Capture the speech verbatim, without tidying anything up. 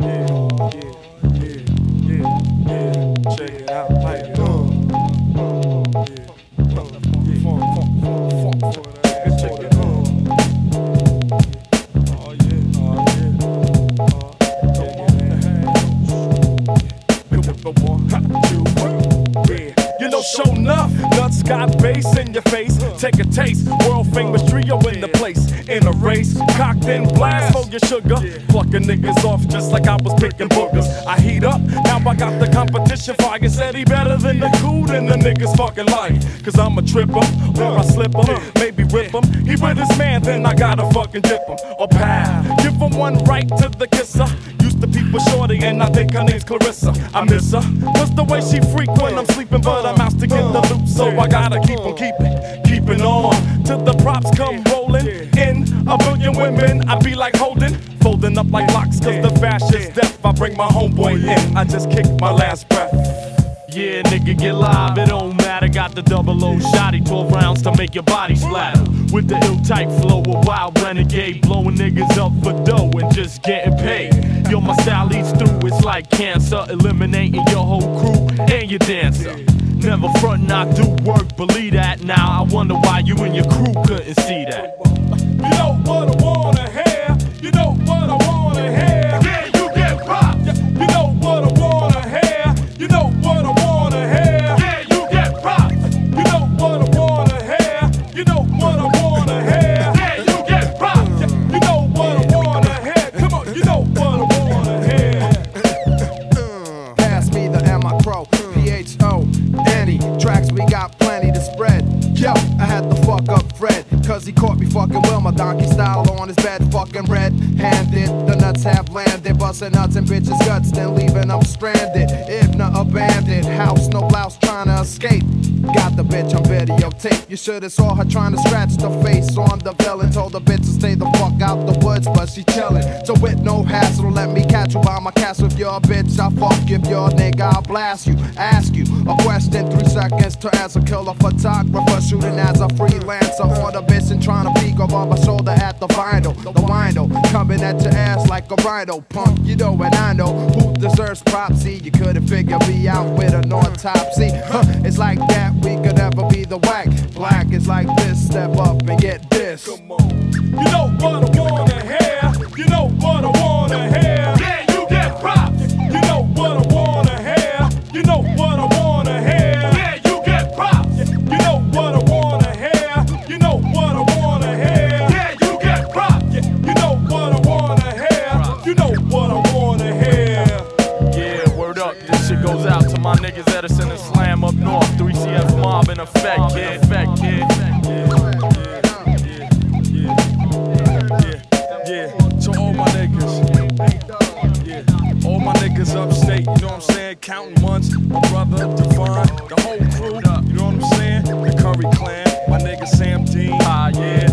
Show enough, nuts got bass in your face. Take a taste, world famous trio in the place. In a race, cocked and blast for your sugar. Plucking niggas off just like I was picking boogers. I heat up, now I got the competition fighting. Said he better than the cool than the niggas fucking like. Cause I'm a tripper, or I slip him, maybe rip him. He with his man, then I gotta fucking dip him. Or pow, give him one right to the kisser. Used to peep with shorty and I think her name's Clarissa. I miss her, cause the way she freak when I'm sleeping. But I'm out to get the loot, so I gotta keep on keeping, keeping on till the props come rolling in. A billion women, I be like holding, folding up like locks, cause the fashion's death. I bring my homeboy in, I just kick my last breath. Yeah, nigga, get live, it don't matter. Got the double O shotty, twelve rounds to make your body splatter. With the ill type flow, a wild renegade, blowing niggas up for dough and just getting paid. Yo, my style eats through, it's like cancer, eliminating your whole crew and your dancer. Never frontin', I do work, believe that now. I wonder why you and your crew couldn't see that. You know what I wanna hear, you know what I wanna hear. Yeah, you get popped. You know what I wanna hear, you know what I wanna hear. Yeah, you get popped. You know what I wanna hear, you know what I wanna hear. Yeah, you get popped. You know what I wanna hear, come on, you know what I wanna hear. Pass me the M I Pro, P H O, Annie. Tracks we got plenty to spread. Yo, I had to fuck up Fred, cause he caught me fucking with my donkey style on his bed, fucking red-handed. The nuts have landed, busting nuts and bitches' guts, then leaving them stranded. If not abandoned, house no blouse trying to escape. Got the bitch on videotape. You should've saw her trying to scratch the face on the villain. Told the bitch to stay the fuck out the woods, but she chillin'. So with no hassle, let me catch you by my castle. If you're a bitch, I'll fuck. If you're a nigga, I'll blast you. Ask you a question, three seconds to answer. Killer photographer, shooting as a freelancer. On the bitch and trying to peek over my shoulder at the vinyl. The windo coming at your ass like a rhino. Punk, you know and I know who deserves props. See, you couldn't figure me out with an autopsy. Huh, it's like that, we could never be the whack. Black is like this, step up and get this. Come on. You know what I wanna hear, you know what I wanna hear. Yeah, you get props. You know what I wanna hear, you know what I wanna hear. Yeah, you get props. You know what I wanna hear, you know what I wanna hear. Yeah, you get props. You know what I wanna hear, you know what I wanna hear. Yeah, word up, this shit goes out to my niggas Edison and Slam up north. three C F mob in effect, kid. Effect, kid. Yeah, to all my niggas, yeah, all my niggas upstate, you know what I'm saying, counting months, my brother Devon, the whole crew, you know what I'm saying, the Curry clan, my nigga Sam Dean, Ah, yeah.